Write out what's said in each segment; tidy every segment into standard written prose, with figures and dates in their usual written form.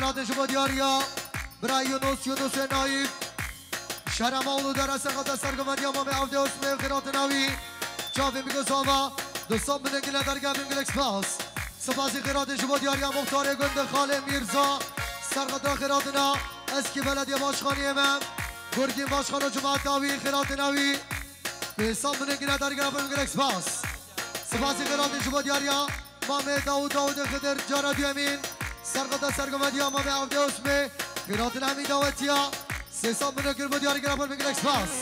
خیرات شما دیاریا برای یونس نایب شهر مولود در سقط سرگمانی امام عبد اسم خیرات ناوی چاوی میگو ساوا دوستان من گله در گابیم گلکس پاس سپاسی خیرات شما دیاریا مختار گند خاله میرزا سرقدر خیراتنا اسکی بلدی باشخانی امام گرگین باشخان و جماعت ناوی خیرات ناوی به حساب من گله در گابیم گلکس پاس سپاسی خیرات شما دیاریا امام داود خدر جارد یمین سرقدر سرگمانی امام عبد اسم خیرات ناوی داوتیا سیسان منو کرد دیاری گرابر میگن اکسپاس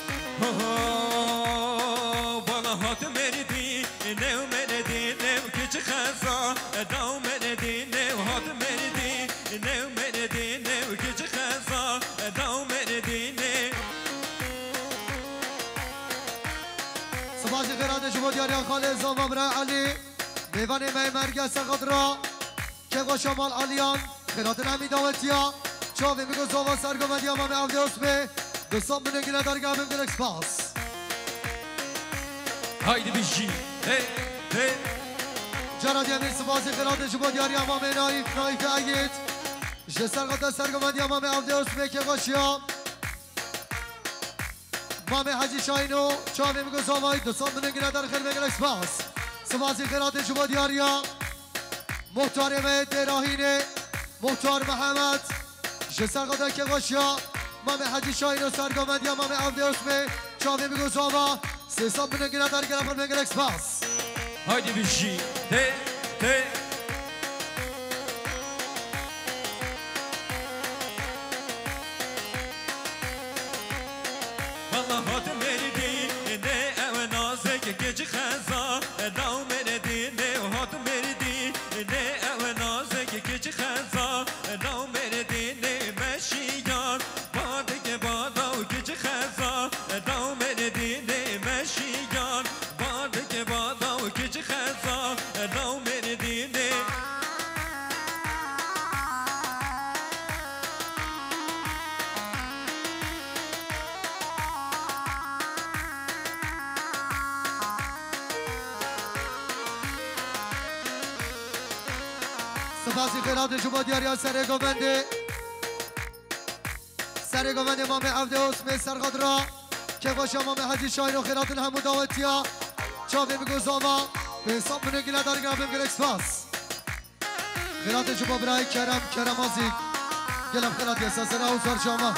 بالا هات مردی نو مردی نو کچ خزا داو مردی نو هات مردی نو مردی نو کچ خزا داو مردی نو سپاس خیرات شما دیاری خالد زمان برای علی میوان می مرگز سقدرا که با شمال علیان خیرات نمی داوتیا چاوی میگو زوا سرگمدی امام عبد اسمه دوستان من گله در گابیم گلکس پاس هایدی بیشی هی جرادی امیر سپاسی خیرات شما دیاری امام نایف اگید سرقدر سرگمدی امام عبد اسمه که باشیا امام حجی شاینو چاوی میگو زوای دوستان من گله در خیلی گلکس پاس سپاسی خیرات شما دیاریا محترم دراهینه محتر محمد سرقدر که باشیا امام حجی شاینو سرگمدی امام عبد اسمه چاوی میگو زوا سیسان من گله در گابیم گلکس پاس هایدی بیشی هی والله هات مردی نه او نازک کچ خزا داو مردی نه هات مردی نه او نازک کچ خزا داو مردی نه مشیان بادک باداو کچ خزا داو مردی نه مشیان بادک باداو کچ خزا داو مردی نه سپاسی خیرات شما دیاریا سر گوند امام عبد اسم سرقدرا که باش امام حجی شاین و خیرات همو داوتیا چاوی میگو زاوا به حساب منو گله در گابیم گلکس پاس خیرات شما برای کرم آزیک گلم خیرات احساس راو سر شما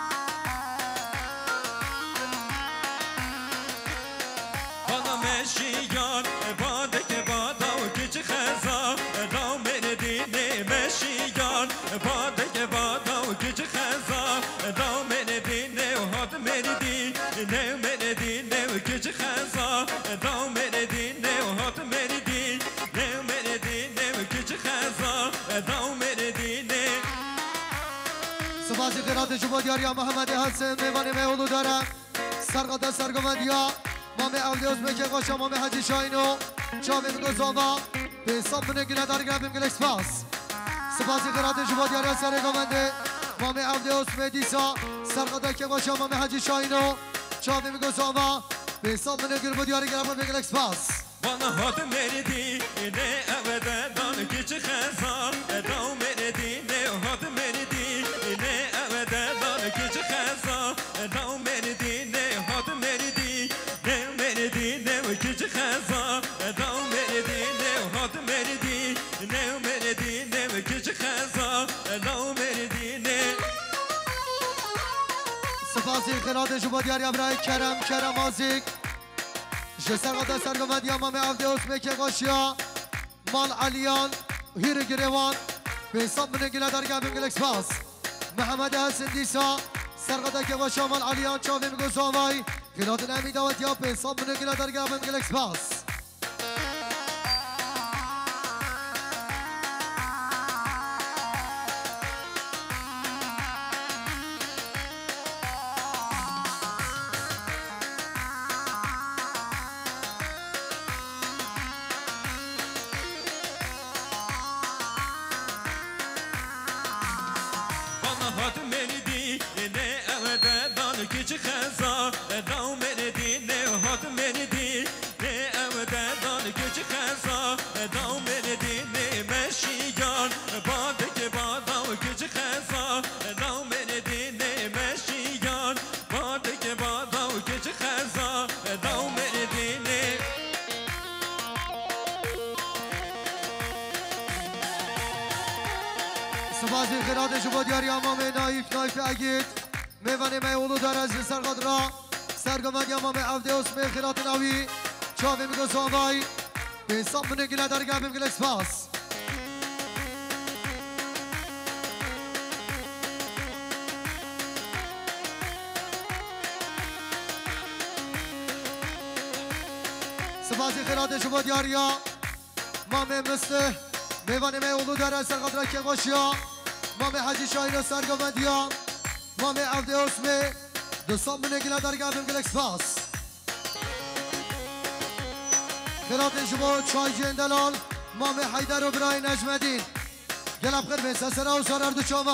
بالا مشیان بادک باداو کچ خزا داو مردی نه مشیان بادک باداو کچ خزا داو مردی نه هات مردی نه مردی نه کچ خزا داو مردی نه هات مردی نه مردی نه کچ خزا داو مردی نه سپاسی خیرات شما دیاریا محمد حسن میوان میولو دارم سرقدر سرگمدیا امام عبد اسمه که باش امام حجی شاینو چاوی میگو زاوا به حساب منو گله در گابیم گلکس پاس سپاسی خیرات شما دیاریا سرگمنده امام عبد اسمه دیسا سرقدر که باش امام حجی شاینو چاوی میگو زاوا به حساب منو گله دیاری گابیم گلکس پاس وانا هات مردی نه ابدا دان کچ خزا داو مردی نه هات مردی نه ابدا دان کچ خزا داو مردی نه هات مردی نه مردی نه کچ خزا داو مردی نه هات مردی نه مردی نه کچ خزا داو مردی نه سپاسی خیرات شما دیاریا برای کرم آزیک سرقدر سرگمدی امام عبد اسمه که باشیا مال علیان هیر گریوان به حساب من گله در گابیم گلکس پاس محمد حسن دیسا سرقدر که باشیا مال علیان چاوی میگو زاوای خیرات نمی داوت یا به حساب من گله در گابیم گلکس پاس هات مردی نه ابدا دان کچ خزا داو مردی نه هات مردی نه سپاسی خیرات شما دیاری امام نایف اگید میوانی میولو در از سرقاد را سرگمد امام عبد اسم خیرات نوی چاوی میگو زاوای به انسان بونه گله در گبیم گله سپاس سپاسی خیرات شما دیاری امام مثل میوانی میولو در از سرقاد را که باشیا مام حجی شاهین و سرگمدیا مام عبد اسم دوستان بونه گله در گبیم گله سپاس خیرات شما چای جندلال مام حیدر و برای نجمدین گلب خیر به سسرا و سرار دو چاما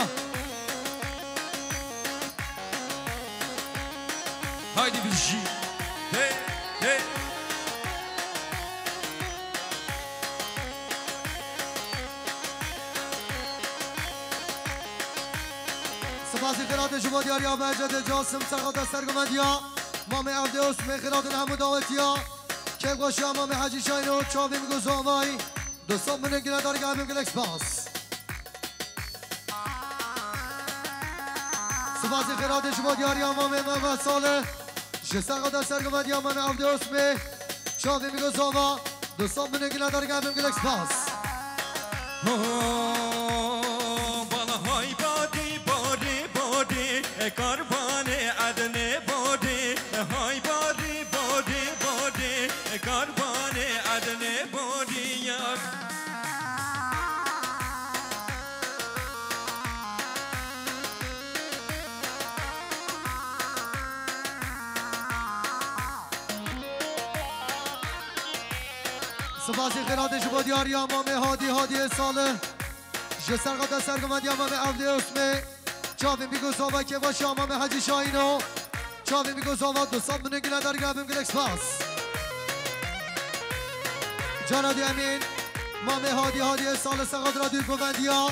هایدی بیشی هی هی سپاسی خیرات شما دیاری مجد جاسم سرقات سرگمدیا مام عبد اسم خیرات همو دعوتیا که گوشی امام حجی شاین و چاوی میگو زاوای دوستان بونه گله دار گبیم گلکس باس سپاسی خیرات شما دیاری امام محمد صالح سرقات سرگمدی امام عبد اسم چاوی میگو زاوا دوستان بونه گله دار گبیم گلکس باس بالا های بادی بادی بادی کاربان عدن بادی های بادی بادی بادی کاربان عدن بادی یار سپاسی خیرات شما دیاری امام هادی صالح سرقات سرگمدی امام عبد اسم چاوی میگو زاوا که باشه امام حجی شاینو چاوی میگو زاوا دوستان بونه گله در گبیم گلکس باس جانادی امین امام هادی صالح سرقات را دیر گوندیا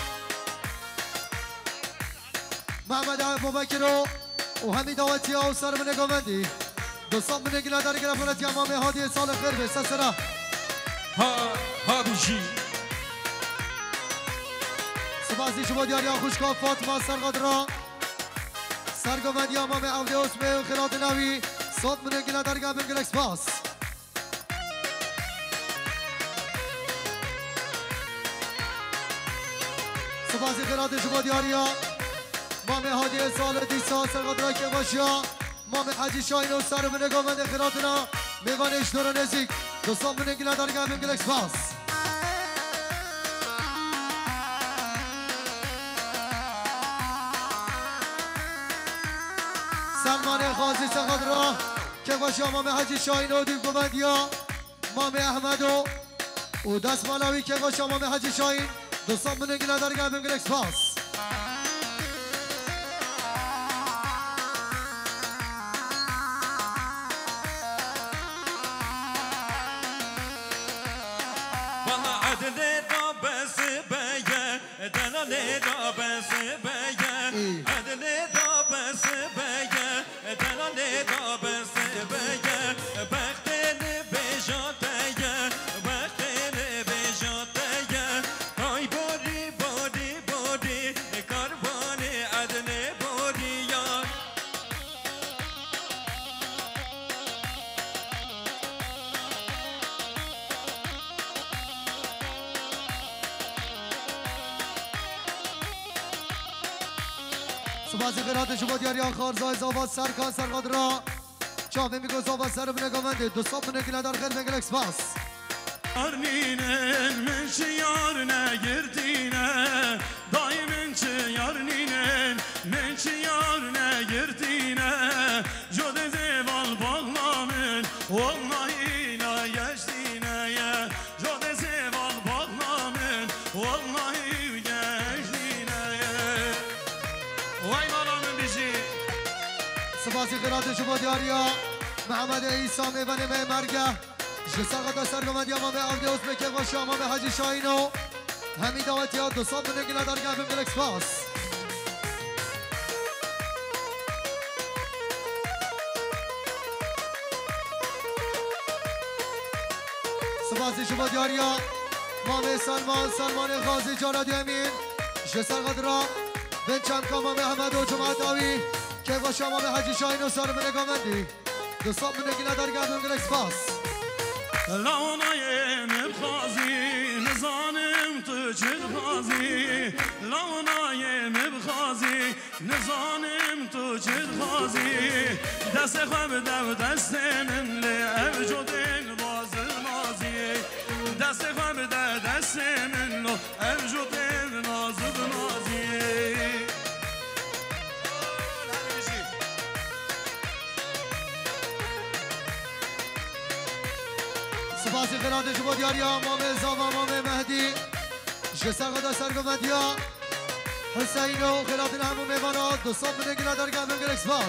محمد ابوبکر و همین دعوتی ها و سر بونه گوندی دوستان بونه گله در گرفت امام هادی صالح خیر به سسرا ها بیشی سپاسی شما دیاری خوشگاه فاطمه سرقاد را سرگمدی امام عبد اسم و خیرات نوی صد بونه گله در گبیم گلکس باس سپاسی خیرات شما دیاری امام هادی صالح دیسا سرقاد را که باشیا امام حجی شاین و سر بونه گوند خیرات را میوانش دور نزیک دوستان بونه گله در گبیم گلکس باس سلمان خازی سقاد را که باشه امام حجی شاین و دیو گوندیا امام احمد و دست مالاوی که باشه امام حجی شاین دوستان بونه گله در گبیم گلکس باس سپاسی خیرات شما دیاری خارزای زاواد سرکان سرقاد را چاوی میگو زاواد سر بونه گوونده دوستان بونه گله در خیر بگلکس باس Arninen mençi yarına girdine Dayı mençi yarninen mençi yarına girdine Jode zeval bağlamın Vallahi la geçtiğine ya Jode zeval bağlamın Vallahi geçtiğine ya Vay balamın bizi سپاسی خیرات شما دیاری محمد عیسی میوانی مرگه سرقات سرگمدی امام عبد اسم که باشه امام حجی شاین و همین دعوتی ها دوستان بونه گله در گبیم گلکس باس سپاسی شما دیاری امام سلمان غازی جانادی امین جسر قدرا بن چند کاما محمد و جماعت آوی که با شما به حجی شاین و سار من نگامندی دوستان من نگینا در گردون گلکس باس لونای مبخازی نزانم تو چه خازی لونای مبخازی نزانم تو چه خازی دست خواب دو دست من لی جدن باز مازی دست خواب دو دست من لی جدن ناز نازی سپاسی خیرات شما دیاریا امام زاما امام مهدی جسر قدر سرگمندیا حسین و خیرات همون میوانا دوستان من نگینا در گردون گلکس باس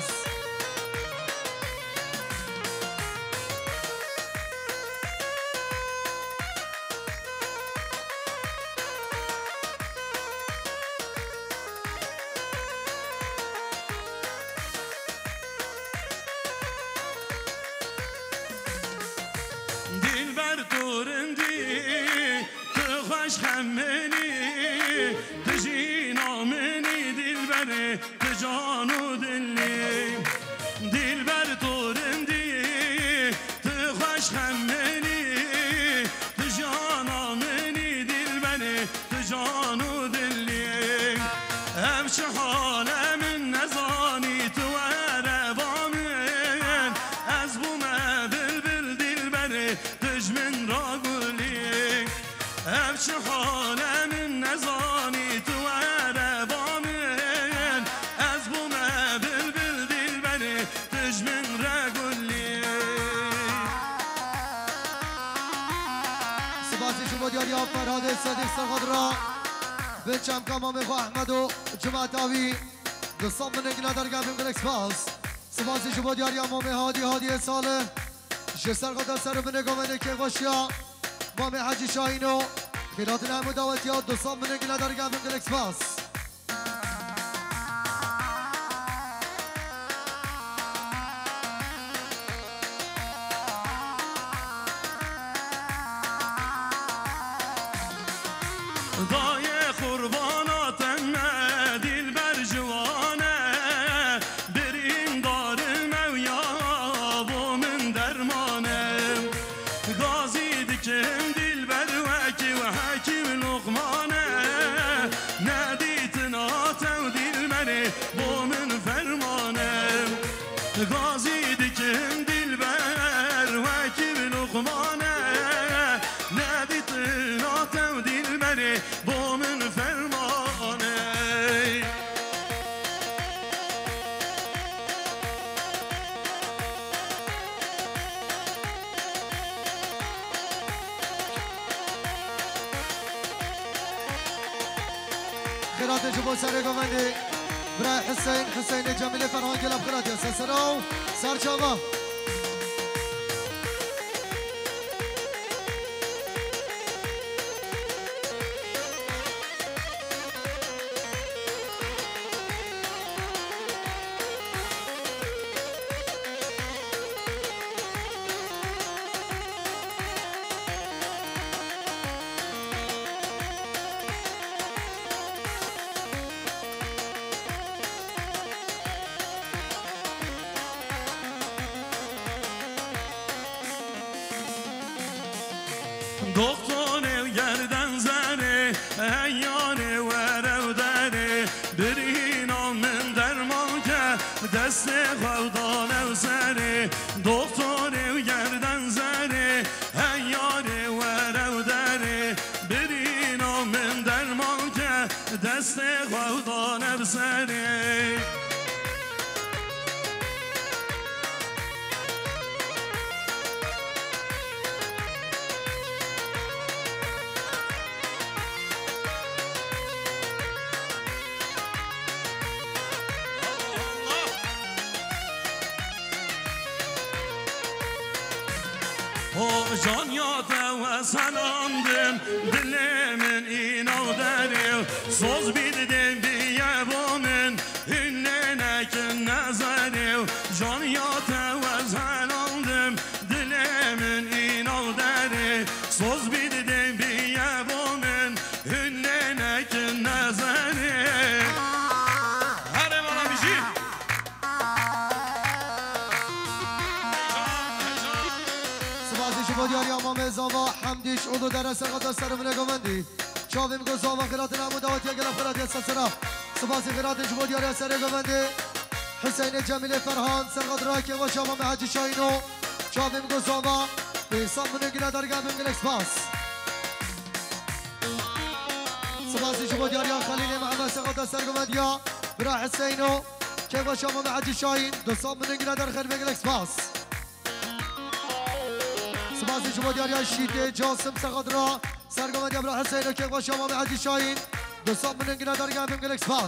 فرهاد صدیق سرقدرا بچم کامام خو احمد و جماعت آوی دوستان من نگینا در گردون گلکس باس سپاسی شما دیاری امام هادی ساله جسر قدر سر من نگامنه که باشیا امام حجی شاین و خیرات نعم و دعوتی ها دوستان من نگینا در گردون گلکس باس خیرات جبو سرگمندی برای حسین جمیل فرهان گلاب خیرات یا سسراو سرچاوا دختر گردن زنه ایانه ورو داره برین من درمان که دست خودانه سره دختر گردن زنه ایانه ورو داره برین من درمان که دست خودانه سره جان یاده و سلامدم دل من اینو داره سوز بیدیم بیه با من اینه نکن نظره جان یاده و سلامدم دل من اینو داره سوز بیدیم بیه با من اینه نکن نظره شما دیاری امام زاوا حمدیش اولو درس قدر سر من گوندی چاویم گو زاوا خیرات نموداوتی اگر خیرات یسسرا سپاسی خیرات شما دیاری سر گوندی حسین جمیل فرهان سرقدر که باش امام حاجی شاینو چاویم گو زاوا به حساب من گیره در گابیم گلکس باس سپاسی شما دیاری خلیل محمد سرقدر سر گوندی برا حسینو که باش امام حاجی شاین دو صاب من گیره در خیر گلکس باس سپاسی شما دیاری شیده جاسم سرقدر سرگوندی برا حسینو که باش امام حاجی شاین دو صاب من گیره در گابیم گلکس باس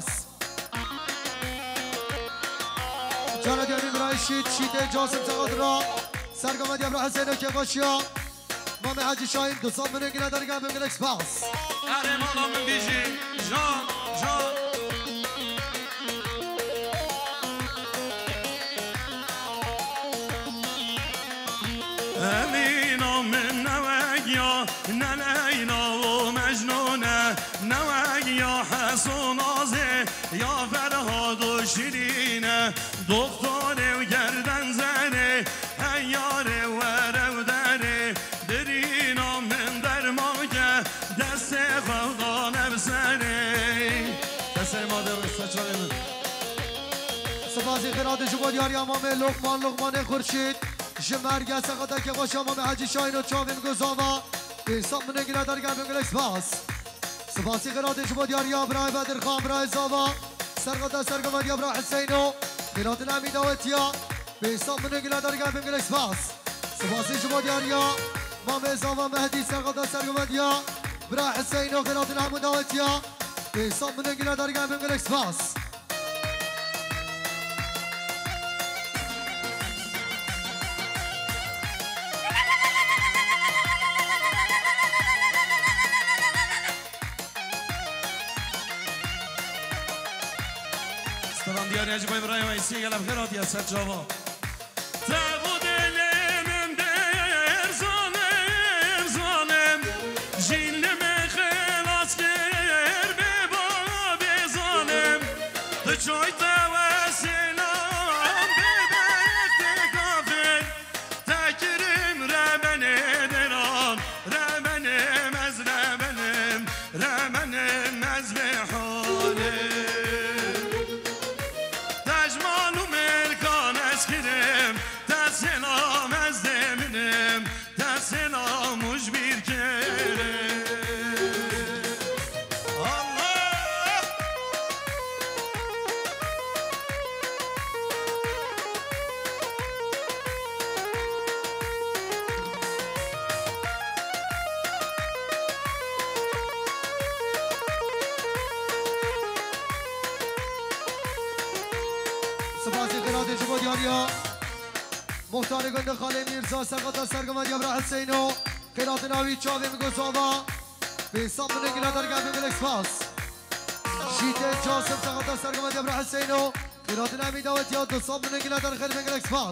جانا دیاری برای شیده جاسم سقادرا سرگامه دیام را حسینو که باشیا مام حاجی شاین دو صاب من گیره در گام گلکس باس اره مالا من بیجی جان امینا من نوگیا نلینا و مجنونه نوگیا حسون آزه یا فرهاد و شیرینه دختر و گردن زنه هیاره و رو دره درینا من در ماگه دست خودانه بسره دست مادر سچاره من سپاسی خیرات شما دیاری امام لقمان خورشید جمرگه سقاطه که باش امام حاجی شاین و چاوین گزاوا به حساب من گیره در گام گلکس باس سپاسی خیرات شما دیاری برای بدر خان برای زاوا سرقدر سرگوندی برای حسینو خیرات نمی داوتیا به حساب من گیره در گام گلکس باس سپاسی شما دیاری مام زاوا مهدی سرقدر سرگوندی برای حسینو خیرات نمی داوتیا به حساب من گیره در گام گلکس باس سلام دیاری عجیب ابراهیم ایسی گلم خیرات یا سر جاوا تبو دلم در زانم جیلم خلاص کر به باب زانم تو چای توسلام به بخت کافر تکرم رمنه دران رمنم از بحاله سلام از دمینم تا سلامش بیر کره الله سپاسی خیرات شما دیاریا مختار گنده خاله میرزا سقاطه سرگوندی برا حسینو خیرات ناوی چاوی میگوزاوا به حساب من گیره در گام گلکس باس شیده جاسم سقاطه سرگوندی برا حسینو خیرات نمی داوت یا دو صاب من گیره در خیر گلکس باس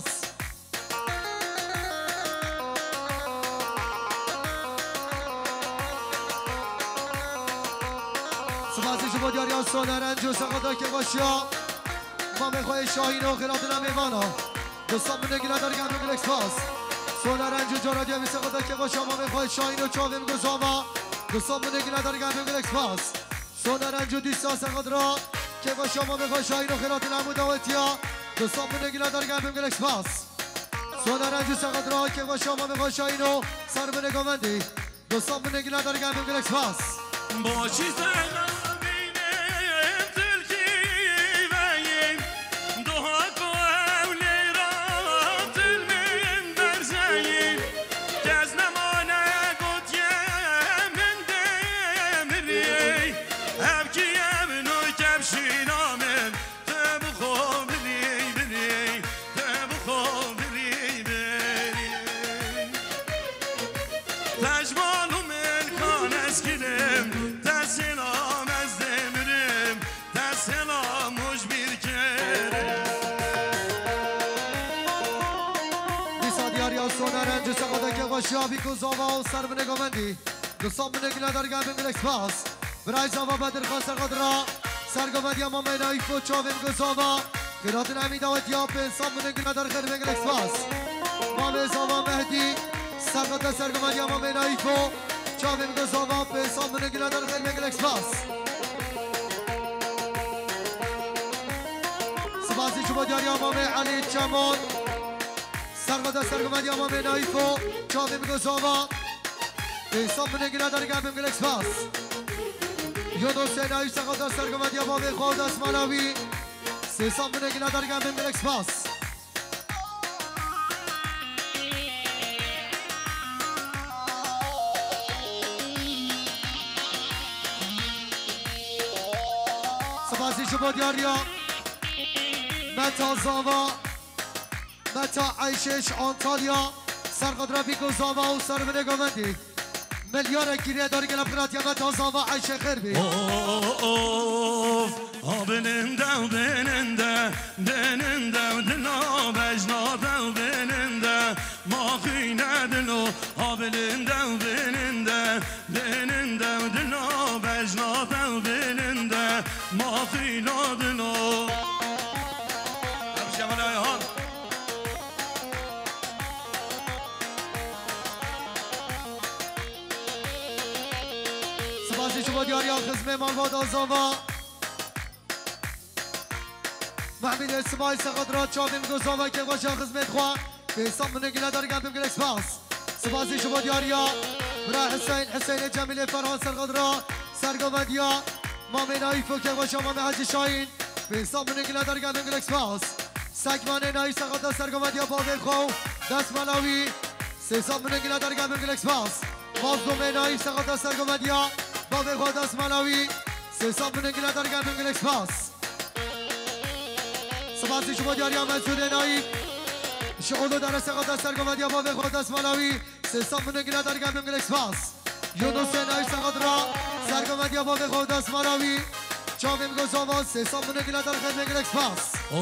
سپاسی شما دیاری سوال رنجو سقاطه که باشیا مام خواه شاهینو خیرات نمی وانا دو صاب من گیره در گام گلکس باس سوال رنجو جارادی همی سقاطه که باشیا مام خواه شاهینو چاویم گزاوا دو صاب من گیره در گام گلکس باس سوال رنجو دیستا سقاطرا که باشیا مام خواه شاهینو خیرات نمو داوتیا دو صاب من گیره در گام گلکس باس سوال رنجو سقاطرا که باشیا مام خواه شاهینو سر من گوندی دو صاب من گیره در گام گلکس باس باشی شابی کو زاوا و سر من گوندی دو صاب من گیره در گام گلکس باس برای زاوا بدر خان سرقدرا سرگوندی امام نایف و چاویم کو زاوا خیرات نمی داوت یا به صاب من گیره در خیر گلکس باس مام زاوا مهدی سرقت سرگمانی اما بینایفو چاویم گذاوا به سامونه گیره در خیلی مگل اکسپاس سبازی چوبا دیاری امام علی جمال سرقت سرگمانی اما بینایفو چاویم گذاوا به سامونه گیره در خیلی مگل اکسپاس یونو سینایی سرقت سرگمانی امام خود از ملاوی سه سامونه گیره در خیلی مگل اکسپاس سبازی شما دیاریا متا زاوا متا عیشش آنتالیا سرقدر بیگو زاوا و سر بنگاوندی ملیار گیریه داری گلب قراتیا متا زاوا عیش خیر بی بننده و بننده بننده و دلا بجناده و بننده ما خینه دلو بننده و بننده بننده و دلا بجناده و بننده ما خینه دلو شمال آیهان سبازی شما دیاریا خزمه مالباد آزاوا محمید اسماعیل سقدرات چاویم گذاوا که باشا خزمت خواه به حساب منگیله داری گم بگل اکسپاس سبازی شما دیاریا برا حسین جمیل فرهان سرقدرات سرگوندیا مامین آیفو که باشا مام حجی شاین به حساب منگیله داری گم بگل اکسپاس سگمان نایی سقدرات سرگوندیا باوی خو دست ملاوی سه حساب منگیله داری گم بگل اکسپاس مازدوم نایی سقدرات سرگوندیا باوی خو دست ملاوی سه حساب منگیله داری گم بگل اکسپاس سبازی شما دیاریا مسعود نایی شغلو در سقاط سرگوندی باوی خود از ملاوی سه منگیله در گم بگل اکسپاس یونس نایی سقاط را سرگوندی باوی خود از ملاوی چاویم گذاوا سه منگیله در گم بگل اکسپاس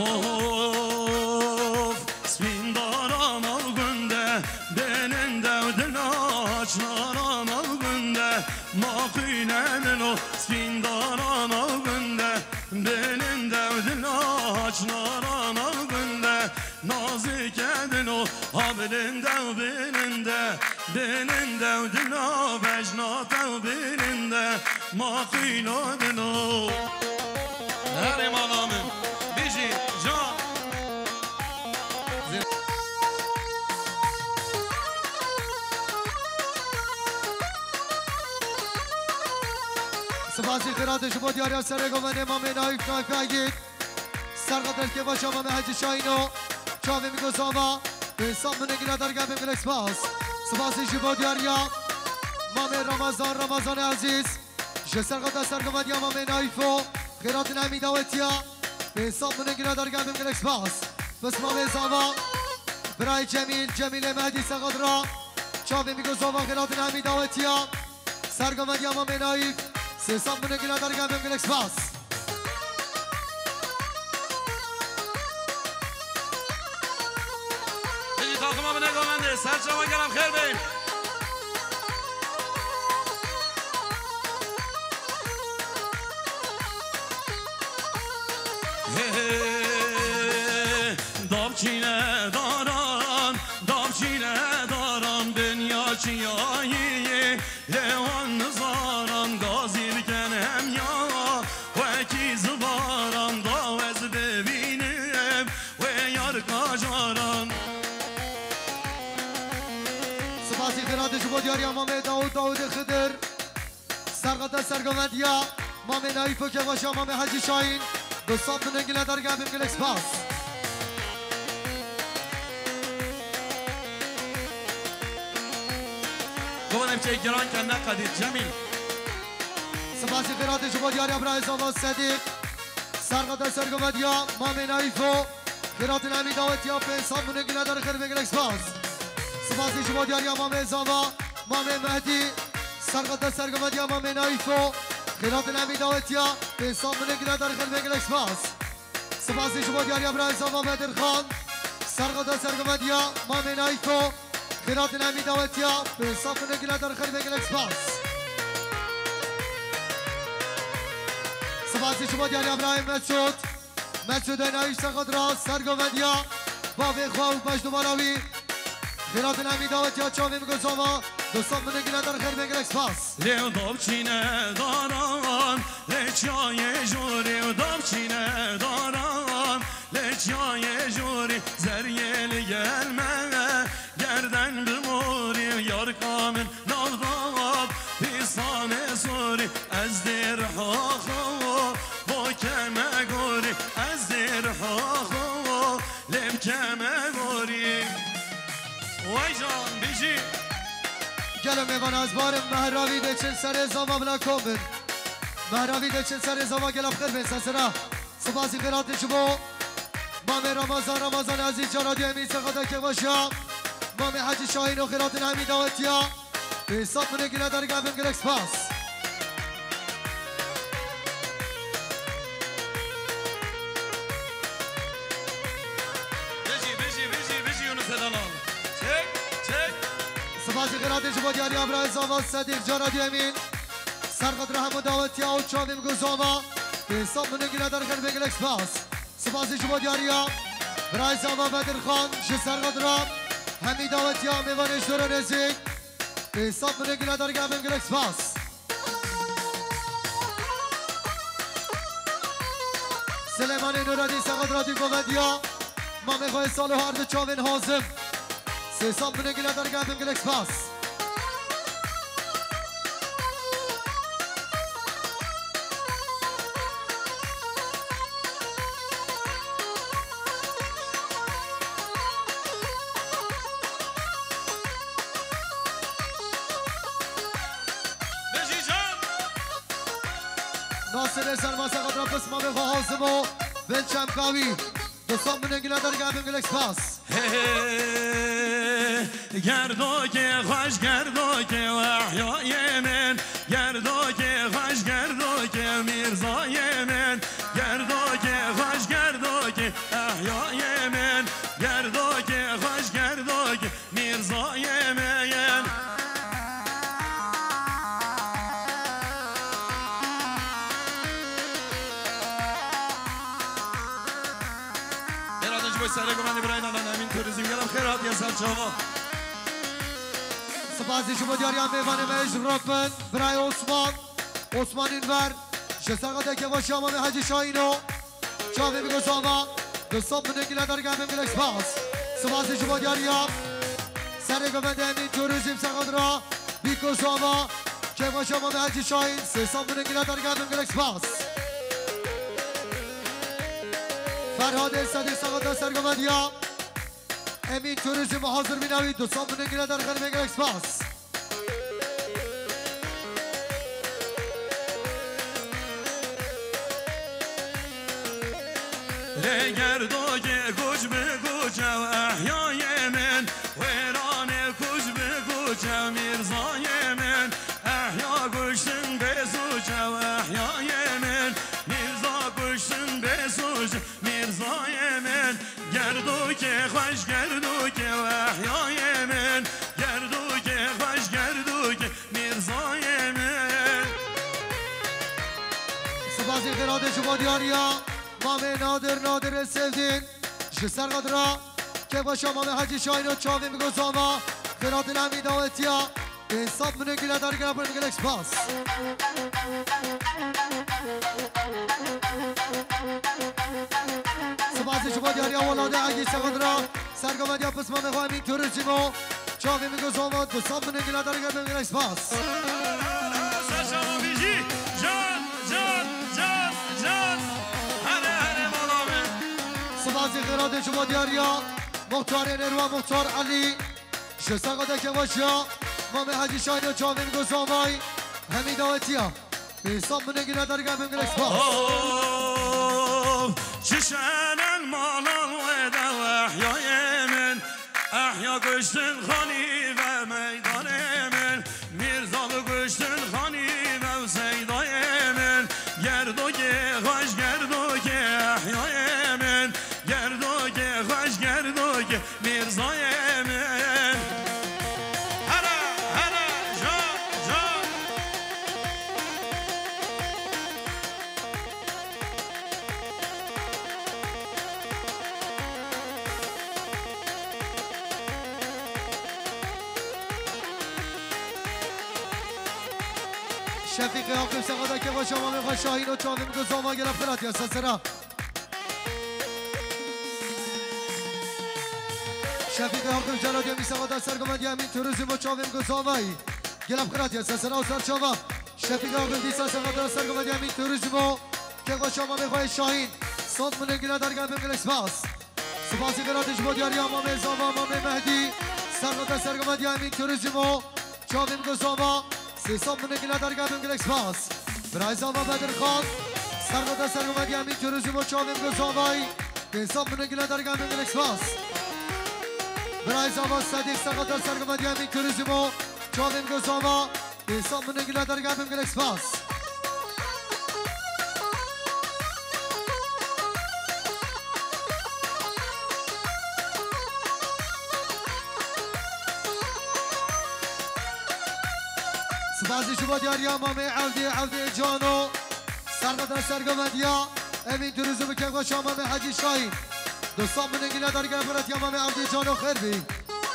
سپین داران آل گنده بننده و دلاچ ناران آل گنده ما خینه دلو سپین داران آل گنده بننده و دلاچ ناران آل گنده نازک دلو بننده و بننده بننده و دلا بجناته و بننده ما خینه دلو هر مالامن بیجی جان سبازی خیرات شما دیاریا سرگوند امام نایف نایف اگید سرقدر که باشا امام حجی شاینو چاوی میگذاوا به حساب منگیله در گم بگل اکسپاس سبازی شما دیاریا امام رمضان عزیز سرقدر سرگوند امام نایفو خیرات نمی داوتیا به حساب منگیله در گم بگل اکسپاس بس امام زاوا برای جمیل مهدی سقدرا چاوی میگذاوا خیرات نمی داوتیا سرگوند امام نایف سه منگیله در گم بگل اکسپاس بگی تاقما به نگامنده سر شما گرم خیر بیم دابچینه داران دنیا چیایی لیوان نزاران گازی بکنم یا وکی زباران داوز ببینم و یار کاجاران سپاسی خیرات شما دیاری امام داود خضر سرقدر سرگوندیا امام نایفو که باشه امام حجی شاین دو منگیله در گم بگل اکسپاس گوانم چه گران که نقدید جمیل سپاسی خیرات شما دیاری ابراهیز آواز صدیق سرقدر سرگوندیا امام نایفو خیرات نمی داوتیا به منگیله در خیر بگل اکسپاس سپاسی شما دیاری امام زاوا امام مهدی سرقدر سرگوندی امام نایفو خیرات نمی داوتیا به منگیله در خیر بگل اکسپاس سپاسی شما دیاری ابراهیز زاوا مدر خان سرقدر سرگوندی امام نایفو خیرات نمی داوتیا به منگیله در خیر بگل اکسپاس سپاسی شما دیاری ابراهیم مسعود نایش سرقدر سرگوندیا باوی خواه و پشت مالاوی خیرات نمی داوت یا چاوی میگو زاما دوستان بنگینا در خیر بگرک سپاس لیو دابچینه داران لچای جوری و دابچینه داران لچای جوری زریل gelme گردن بموری یار کامل ناداب پیسان سوری از دیر حاخو با کمه گوری از دیر حاخو لب کمه گوری وای جان بیجی گلو میوان از بار مهراوی ده چل سر زاما بلا کومن مهراوی ده چل سر زاما گلو خیر بین سسرا سپاسی خیرات شبو مام رمضان عزیز جارادی امین سرقاده که باشا مام حجی شاهین و خیرات همین داوتیا به حساب منه گیره در گلبیم گلک سپاس بیجی اونو صدالان چک سپاسی خیرات شبو دیاری ابرای زاما صدیق جارادی امین سرقاده همون داوتیا و چاویم گزاما به حساب منه گیره در گلبیم گلک سپاس سپاسی شما دیاریا برای زاما بدر خان جسر قدرام همی دعوتی ها میوانش دور نزدیک به حساب منه گیره در گلبیم گلک سپاس سلیمان نورادی سقدراتی گوودیا ما میخواه سال و هرد چاوین حازم سه حساب منه گیره در گلبیم گلک سپاس ناصر سلمان سقدرا قسمه بخواه حازم و بلچم کاوی دوستان بنگینا در گلبیم گلک سپاس گردو که خوش گردو که وحیای من گردو که خوش گردو که میرزای من گردو که خوش گردو که احیای من گردو که خوش گردو که میرزای من سره گمانی برای نالان امین توریزم گلم خیرات یا سرچاوا سپاسی شما دیاری هم میوانه مهش راکمن برای عثمان اینور شسرقاده که باشی امام حجی شاینو چاوی میگو زاما دوستان بنگینا در گلبیم گلک سپاس سپاسی شما دیاری هم سره گمانده امین توریزم سرقاده را بیکو زاما که باشی امام حجی شاین سه بنگینا در گلبیم گلک سپاس فرهاد صدیق سقاده سرگمدیا امین توریزم حاضر بینوید دوستان بنگینا در گلبیم گلک سپاس گردو که گوش به گوش و احیای من ویران گوش به گوش و میرزای من احیا گوشتن به سوچ و احیای من میرزا گوشتن به سوچ میرزای من گردو که خوش گردو که و احیای من گردو که خوش گردو که میرزای من سپاسی خیرات شما دیاریا مام نادر سفدین جسر قدرا که باشا مام حجی شاین و چاوی میگو زاما خیرات نمی داوتیا به حساب بنگینا در گلبیم گلک سپاس سپاسی شما دیاریا ولاده عگی سقدرا سرگمدیا پسما میخواه امین توریزم و چاوی میگو زاما دوستان بنگینا در گلبیم گلک سپاس سرشما بیجی جان سپاسی خیرات شما دیاریا مختار نروا مختار علی شسقاده که باشیا مام حجی شاین و چاوی میگو زامای همین داوتیا به حساب بنگینا در گلبیم گلک سپاس چشنن مالان و دو احیای من احیا گشتن خانی و میدان من میرزا گشتن خانی و سیدای من گردو که خوش گردو که احیای من گردو که خوش گردو که میرزای من هلا جان شفیق حاکم سقاده که با شما میخواه شاهین و چاوی میگو زاما گرفت خلات یا سسرا شفیق حاکم جلاد یمی سقاده سرگمند یمین توریزم و چاوی میگو زامایی گرفت خلات یا سسرا و سرچاوا شفیق حاکم دیسا سقاده سرگمند یمین توریزم و که با شما میخواه شاهین صد من گیره در گرم گلکس باس سپاسی قراتش با دیاری امام زاما امام مهدی سرگمند سرگمند یمین توریزم و چاوی میگو زاما 300 من گیره در گرم گلکس باس برای زاما بدر خان سرگمند سرگمند یمین توریزم و چاوی میگو زامایی 300 من گیره در گرم گلکس باس برای زاما صدیق سرگمند سرگمند یمین توریزم و چاوی میگو زاما 300 من گیره در گرم گلکس باس سپاسی شما دیاری امام عودی جانو سرقدر سرگمندیا امین توریزم که باش امام حجی شاهین دوستان من انگیله در گرفت امام عودی جانو خیر بی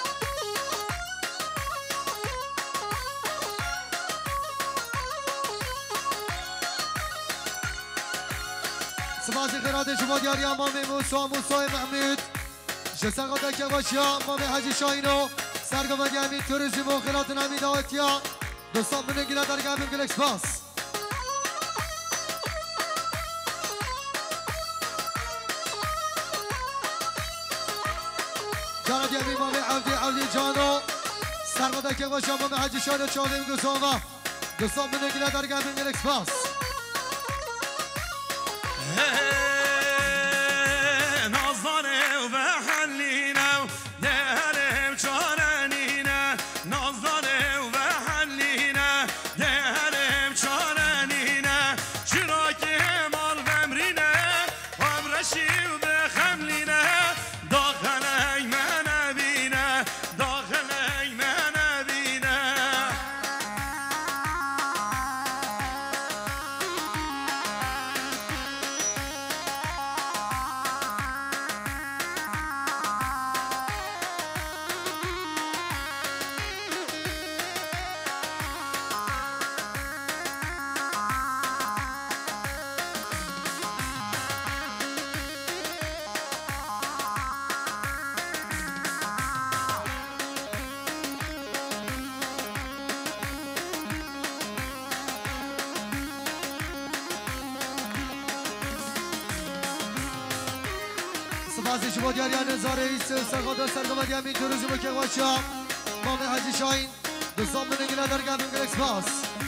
سپاسی خیرات شما دیاری امام موسی محمود سرقدر که باش امام حجی شاهینو سرگمندی امین توریزم و خیرات نمی دعوتیا دوستان من گیره در گرم گلکس باس جانت یمی امام عودی جانو سرقدر که باش امام حجی شاهین و چاوی میگو زاما دوستان من گیره در گرم گلکس باس نازدانه و حلینه دهرم چارنینه نازدانه و حلینه دهرم چارنینه چرا که مال بمرینه امرشی و بخملینه داخل ایمن بینه داخل ایمن بینه سپاسی شما دیاریان نظاره ایسته و سرقدر سرگمندی امین توریزم که باش امام حجی شاهین دوستان من انگیله در گرم گلکس باس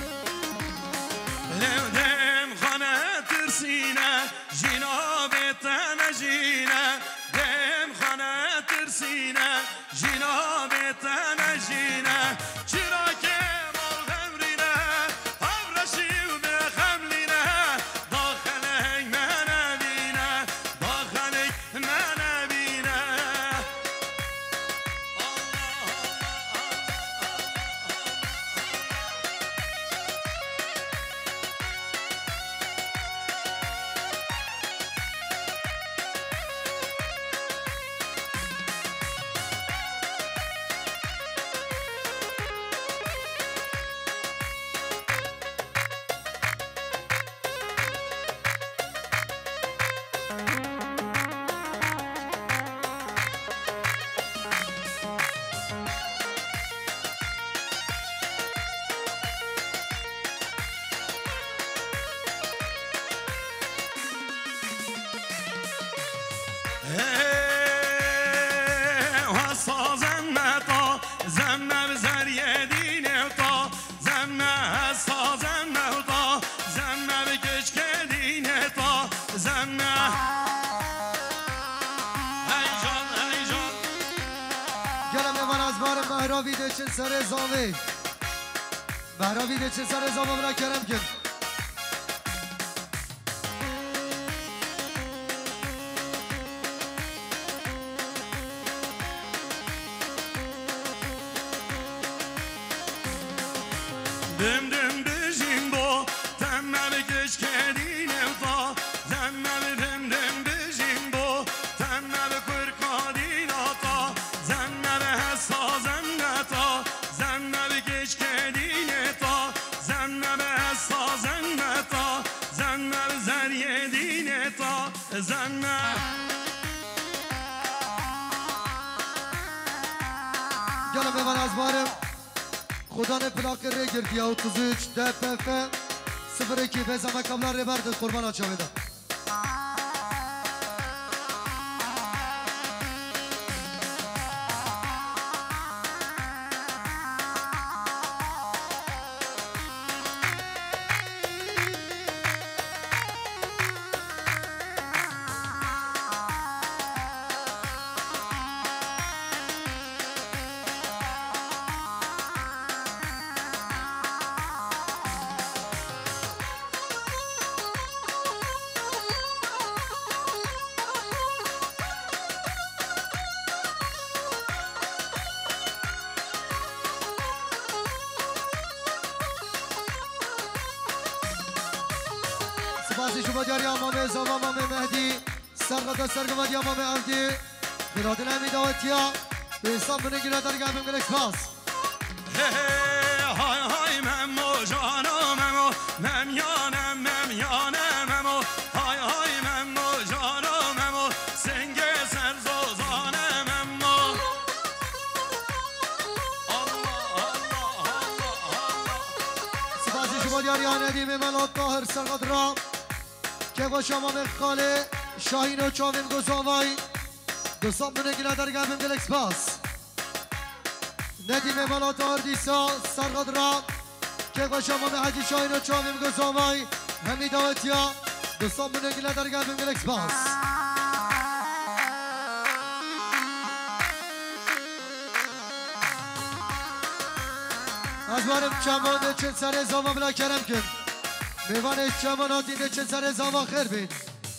لودم خانه ترسینه جناب تنجینه دم خانه ترسینه جناب تنجینه چرا که مال غمرینه امرشی و بخملینه داخل ایمن بینه داخل ایمن بینه مهراوی دچن سر زاوی مهراوی دچن سر زاوی برا کرم کن دم دم بجیم با تمام گش کردین تا زنم دم دم بجیم با تمام کرکادین تا زنم حسازن تا زنم گش کردین تا زنم حس زنه گلم من از بارم خدا نه پلاک ری گردی او 33 DPF 02 بزنم کاملا ری برد قربان آچا بده سپاسی شما دیاری امام زمان امام مهدی سرقدر سرگمدی امام عبدی خیرات نمی داوتیا به حساب بنگیره در گردم گل اکسپاس های های ممو جانم ممو ممیانم ممیانم ممو های های ممو جانم ممو سنگ سرزوزانم ممو سپاسی شما دیاری ندیم ملات طاهر سرقدر که با شما مخاله شاهین و چاوین گزاوای دوستان بنگیره در گردم گل اکسپاس ندیم ملات آردیسا سرقدر که با شما حجی شاهین و چاوین گزاوای همی داوتیا دوستان بنگیره در گردم گل اکسپاس از بارم چمان چه سر زاما بلا کرم کن میوانش چماناتی ده چه سر زاما خیر بید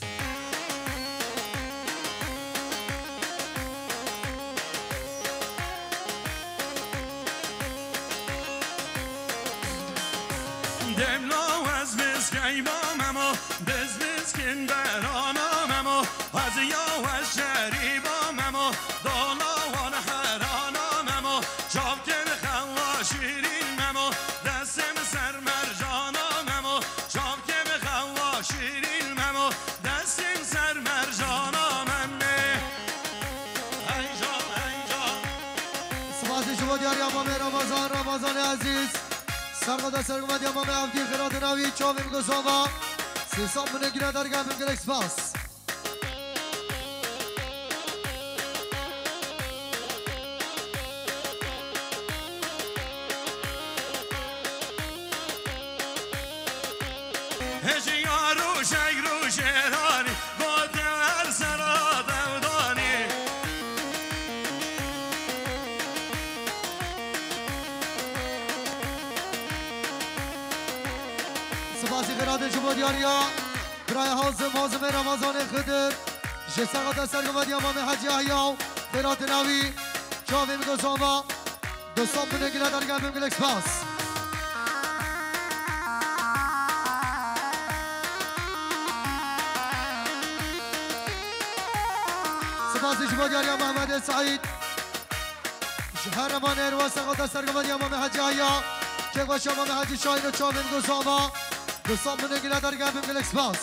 دملو از مسکی با ممو بز مسکن برانا ممو از یا و شری با ممو دالاوان حرانا ممو چاوکن خوا شیرین ممو دستم سر مرجانا ممو چاوکن خوا شیرین ممو دستم سر مرجانا ممه اینجا اینجا سپاسی شما دیاری امام رمضان عزیز سرقدر سرگمدی امام عبدی خیرات نوی چاوین گزاوا سیسان بنگیره در گردم گل اکسپاس هجی یارو شگ رو شیرانی با دل سرا دودانی سپاسی خیرات شما دیاریا برای حازم رمضان خدر جسقات سرگمدی امام حجی احیاو خیرات نوی چاوین گزاوا دوستان بنگیره در گردم گل اکسپاس سپاسی شما دیاریا محمد سعید شهرمان اروا سقاط سرگمدی امام حجی احیا که باش امام حجی شاهین و چاوین گزاوا دوستان بنگیره در گردم گل اکسپاس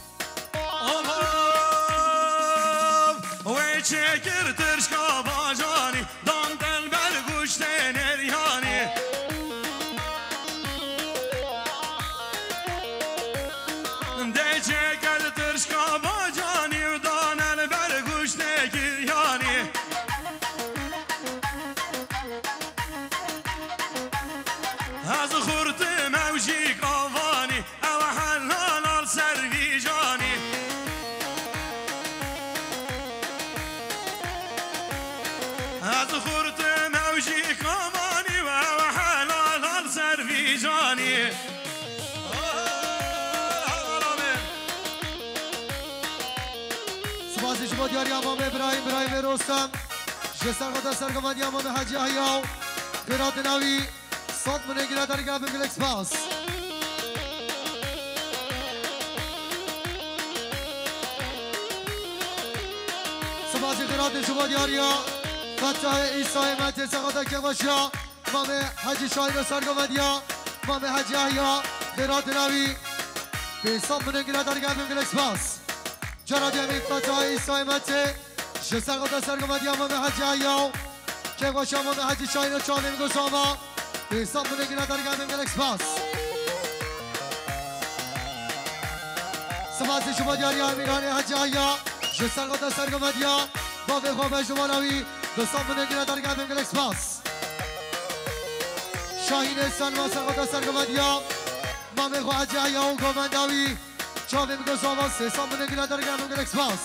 وی چکر ترشکا باجانی دان دل بر گوشت نریانی ده چکر ترشکا باجانی و دان بر گوشت گریانی از خورت موجی کاوانی او حلال سروی جانی از خورت موجی کاوانی و او حلال سروی جانی سپاسی شما دیاری امام ابراهیم رستم جسقات سرگمدی امام حجی احیا خیرات نوی صد بنگیره در گردم گل اکسپاس سپاسی خیرات شما دیاریا فتح ایسای مهدی سقاط که باشیا امام حجی شاهین و سرگمدیا امام حجی احیا خیرات نوی به حساب بنگیره در گردم گل اکسپاس جراد یمین فتای سایمته شسرقات سرگمت یامام حجی ایاو که باش یامام حجی شاین و چالیم گزاما حساب بنگیره در گردن گلکس پاس سپاسی شما دیاری امیران حجی ایا شسرقات سرگمت یا با به خواب جمالوی دوستان بنگیره در گردن گلکس پاس شاهین سلما سرقات سرگمت یا مامه خو حجی ایا و گومنداوی چالیم گزاما حساب بنگیره در گردن گلکس پاس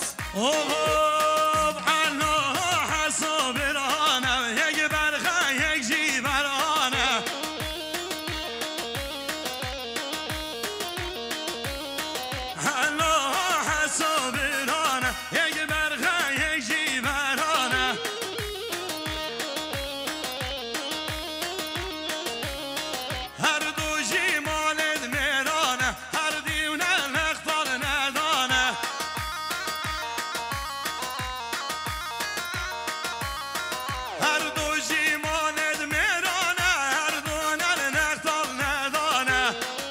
صابرانه یک برخه یک جیبرانه الله صابرانه یک برخه یک جیبرانه هر دو جی مالد میرانه هر دیونه نختار ندانه هر دو جی مالد میرانه هر دونه نختار ندانه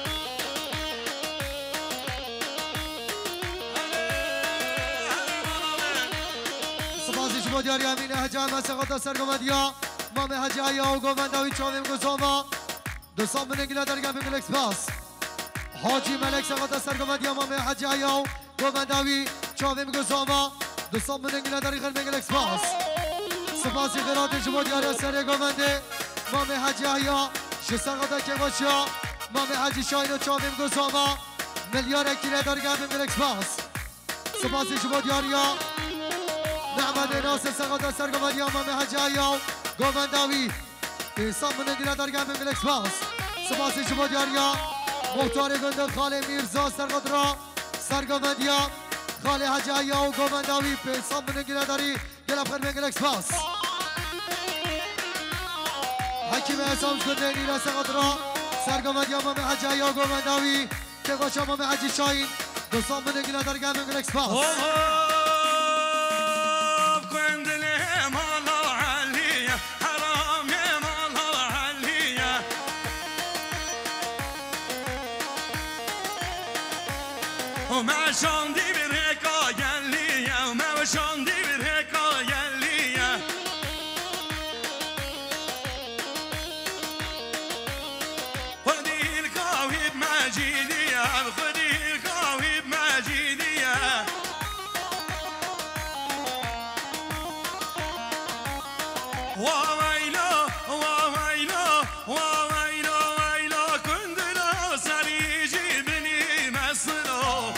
سپاسی شما دیاری امین حجی مسقط سرگمدیا مام حجی ایا و گومنداوی چاویم گزاما دوستان بنگیره در گردن گلکس پاس حاجی ملک سقط سرگمدیا مام حجی ایا و گومنداوی چاویم گزاما دوستان بنگیره در گردن گلکس پاس سپاسی خیرات شما دیاری سر گومنده مام حجی ایا شسقط که باشا مام حجی شاین و چاویم گزاما میلیار کیره در گردن گلکس پاس سپاسی شما دیاری نعمت ناصر سقط سرگمدی امام حجی ایا گومنداوی حساب بنگیره در گردن گلکس پاس سپاسی شما دیاریا مختار گنده خاله میرزا سرقط را سرگمدیا خاله حجی ایا و گومنداوی حساب بنگیره داری گلفخر گلکس پاس حکیم حسام گنده نیره سقط را سرگمدی امام حجی ایا و گومنداوی که باش امام حجی شاین دوستان بنگیره در گردن گلکس پاس وما شاندي بريكا يليا وما شاندي بريكا يليا خدي القاوي بمجيديا خدي القاوي بمجيديا وويلو وويلو وويلو ويلو كنت له سريجي بني مسلو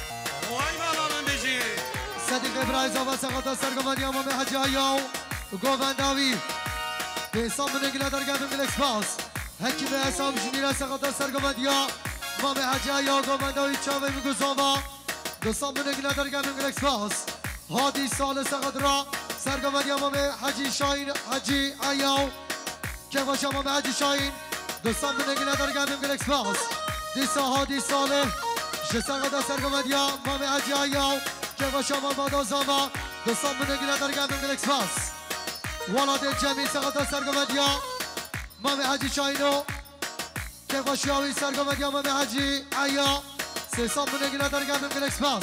صدیق ابراهیم و سقط سرگمدی امام حجی ایا و گومنداوی حساب بنگیره در گردن گلکس پاس حکیم حسام جنیره سقط سرگمدی امام حجی ایا و گومنداوی چاویم گزاما دوستان بنگیره در گردن گلکس پاس هادی سال سقط را سرگمدی امام حجی شاین حجی ایا که باش امام حجی شاین دوستان بنگیره در گردن گلکس پاس دیسا هادی ساله سقط سرگمدی امام حجی ایا که باش امام بادازاما دوستان بنگیره در گردن گلکس پاس ولاد جمیل سقط سرگمدی امام حجی شاینو که باش یاوی سرگمدی امام حجی ایا سیسان بنگیره در گردن گلکس پاس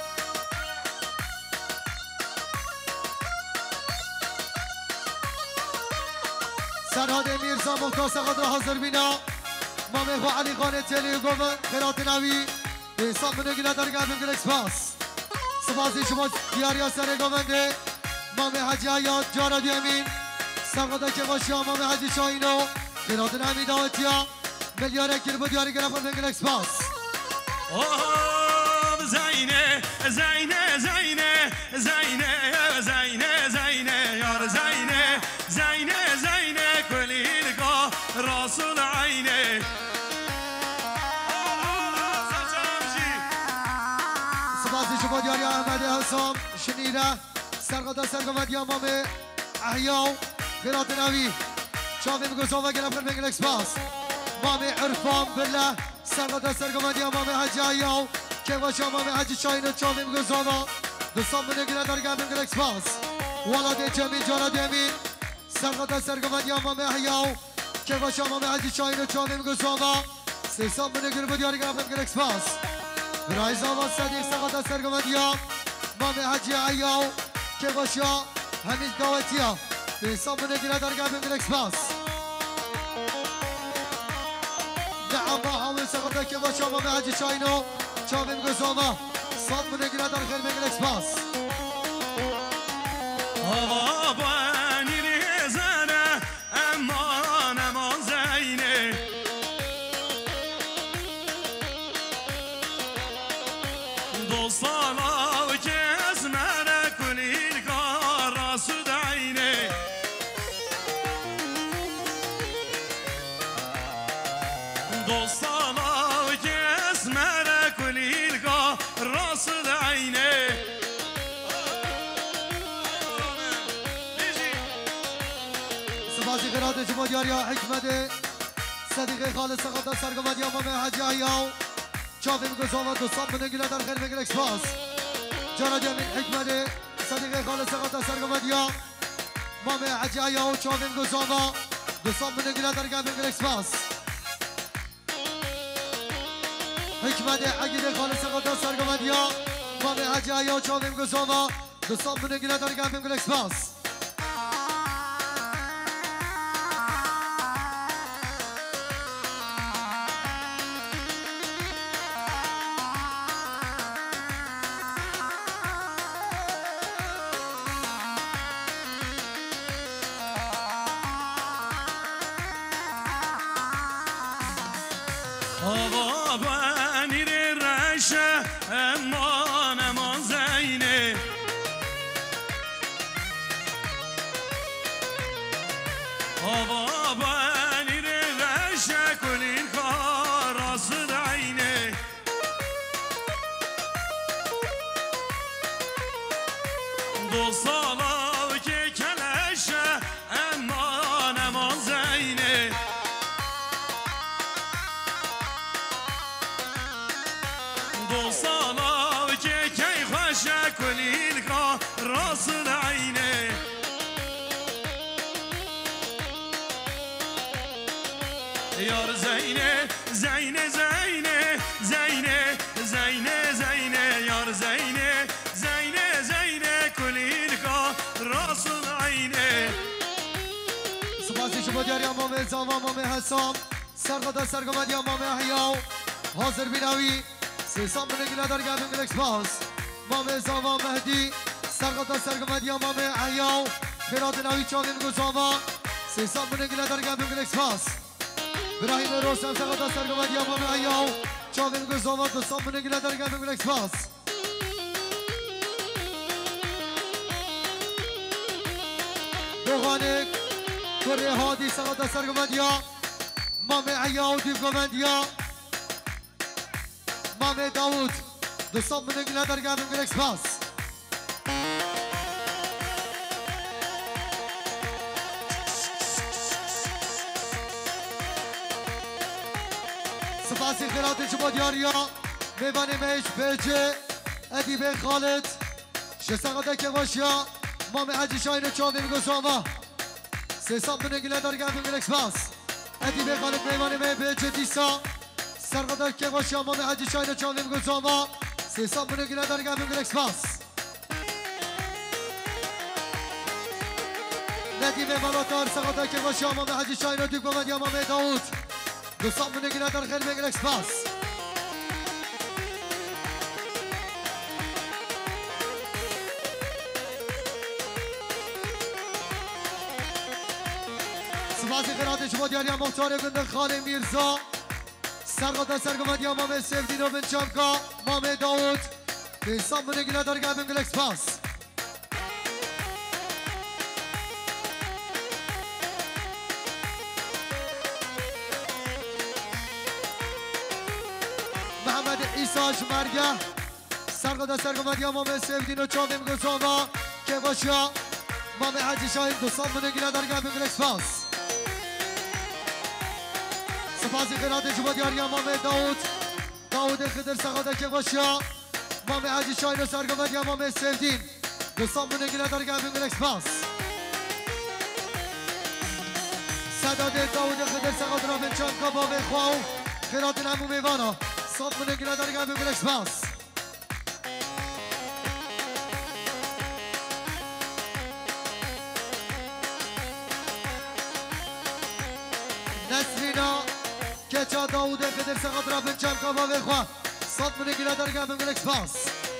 سرحاد میرزا مختار سقط را حاضر بینا امام خو علی خان تلی گومن خیرات نوی حساب بنگیره در گردن گلکس پاس سپاسی شما دیاریا سر گومنده امام حجی ایا جارا دیمین سقط که باشی امام حجی شاینو خیرات نوی داوتیا میلیار کیلو دیاری گرفتن گلکس پاس زینه زینه زینه زینه زینه زینه یار زینه زینه زینه کلی لقا رسول عینه سپاسی شما دیاری احمد حسام شنیره سرقط سرگمدی امام احیا خیرات نوی چاویم گزاما گرفتن گلکس پاس امام عرفان بالله سرقط سرگمدی امام حجی ایا که باش امام حجی شاین و چاویم گزاما دوستان بنگیره در گردن گلکس پاس ولاد جمیل جارا دیمین سرقط سرگمدی امام احیا که باش امام حجی شاین و چاویم گزاما سیسان بنگیره دیاری گرفتن گلکس پاس برایزا و صدیق سقط سرگمدی مامي حجي عياو كيفاشا هميز داوتيا في صابون الجنة درجة من الإكسباس نعم ما حاول سقطة كيفاشا مامي حجي شاينو شامين قزوما صابون الجنة درجة من الإكسباس سبازي غيرات جمود ياريا حكمة صديقي خالد سقطة سرقمت يا مامي حجي عياو شافي مقصومة تصاب من انجلة درخل من الاكسباس جرد من حكمة صديقي خالد سقطة سرقمت يا مامي حجي عياو شافي مقصومة تصاب من انجلة درخل من الاكسباس حكمة حقيقي خالد سقطة سرقمت يا مامي حجي عياو شافي مقصومة تصاب من انجلة درخل من الاكسباس یار زینه زینه زینه زینه زینه زینه یار زینه زینه زینه کلین کا راس عینه سپاسی شما دیاری امام زام امام حسام سرقدر سرگمد امام احیاو حاضر بیناوی سیسام بنگینا در گردن گلکس باز امام زام مهدی سرقدر سرگمد امام احیاو خیرات ناوی چاوین گزاما سیسام بنگینا در گردن گلکس باز ابراهیم روشن سرقدر سرگمد امام احیاو چاوین گزاما دوستان بنگینا در گردن گلکس باز دوغانک کره هادی سقط سرگمدیا مام عیاو دیفگمدیا مام داود دوستان بنگینا در گردن گلکس باز سپاسی خیرات شما دیاریا میوان میش بیجه ادیب خالد شسقاده که باشیا مام حجی شاین چاوین گزاما سیسام بنگینا در گردن گلکس باز ادیب خالد میوان می بیجه دیسا سرقاده که باشیا مام حجی شاین چاوین گزاما سیسام بنگینا در گردن گلکس باز ندیم ملاتار سرقاده که باشیا مام حجی شاین دیب گمد یا مام داود دوستان بنگینا در خیل گلکس باز سپاسی خیرات شما دیاری مختار گندر خان میرزا سرقاده سرگمد یا مام سیفدین و بنچامکا مام داود بیسان بنگینا در گردن گلکس باز محمد ایساش مرگه سرقاده سرگمد یا مام سیفدین و چاویم گزاما که باشیا مام حجی شاهین دوستان بنگینا در گردن گلکس باز سپاسی خیرات شما دیاری امام داود خضر سقاده که باشیا مام حجی شاین و سرگمد یا امام سیفدین دوستان بنگینا در گردن گلکس باز صداد داود خضر سقاده را بنچان که باب خواهو خیرات نمو میوانا صاب بنگینا در گردن گلکس باز بچه داود قدر سقط را بنچم کابا بخوا صد من گیره در گم گلکس باس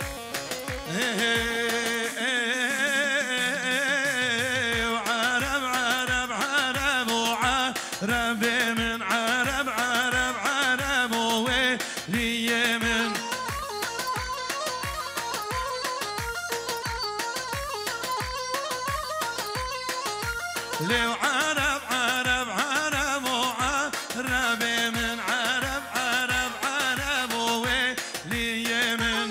عرب عرب عرب وعرب من عرب عرب عرب ويلي من لو عرب عرب عرب وعرب من عرب عرب عرب ويلي من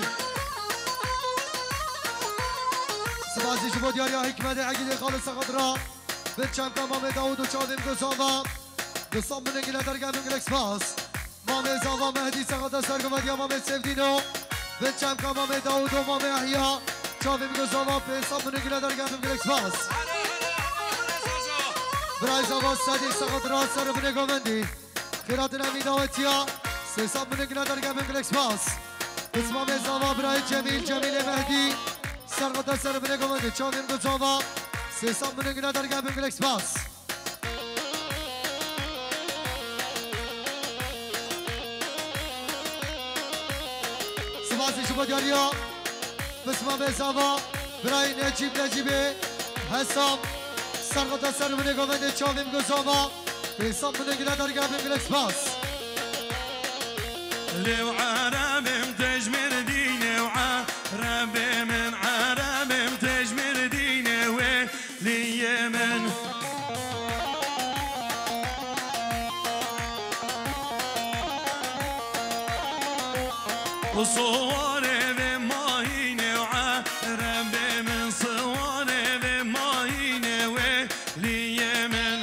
سبازی شما دیاریا حکمت عقیده خالص قدرا بچم که مام داود و چادم گزاوا دوستان من گیره در گم گلکس باس مام زاوا مهدی سقط سرگمت یا مام سفدینو بچم که مام داود و مام احیا چادم گزاوا پیسان من گیره در گم گلکس باس برای زاوا صدیق سقط را سر من گومندی خیرات نمی داوتیا سیسان من گیره در گم گلکس باس اسمام زاوا برای جمیل مهدی سرقطه سر بنه گمانده چاویم دو چاوا سیسان بنه گنه در گم گلکس باس سباسی شما دیاریا بسمام زاوا برای نجیبه حسام سرقطه سر بنه گمانده چاویم دو چاوا سیسان بنه گنه در گم گلکس باس لو عرب تجمر ديني وعرب من عرب تجمر ديني ولي من وصور بماهيني وعرب من صور بماهيني ولي من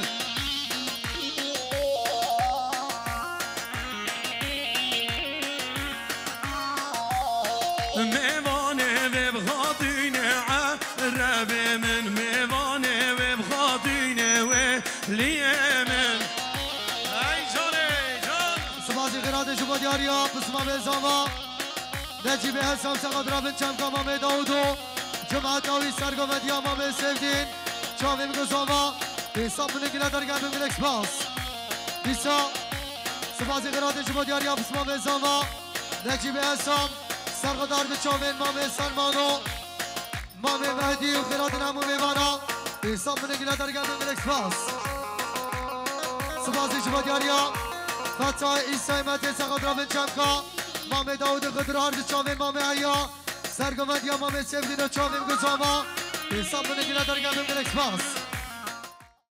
ميواني ببخاطيني عرب من ميواني ببخاطيني واليمن اي جاني جان سبازی قراد شما دیاریا بسمام زاوا نجیب حسام سقط را بنچم که مام داودو جماعت آوی سرگومد یا مام سفدین چاویم گزاوا حساب من گیره در گم گلکس باس بیسا سبازی قراد شما دیاریا بسمام زاوا نجیب حسام سرقدار به چاوین مام سلمانو مام مهدی و خیرات نمو میوانا حساب من گیره در گم گلکس باس سبازی شما دیاریا فتح ایسای مهدی سقط را بنچم که مام داود قدرار به چاوین مام ایا سرگمد یا مام سفدین و چاوین گزاوا حساب من گیره در گم گلکس باس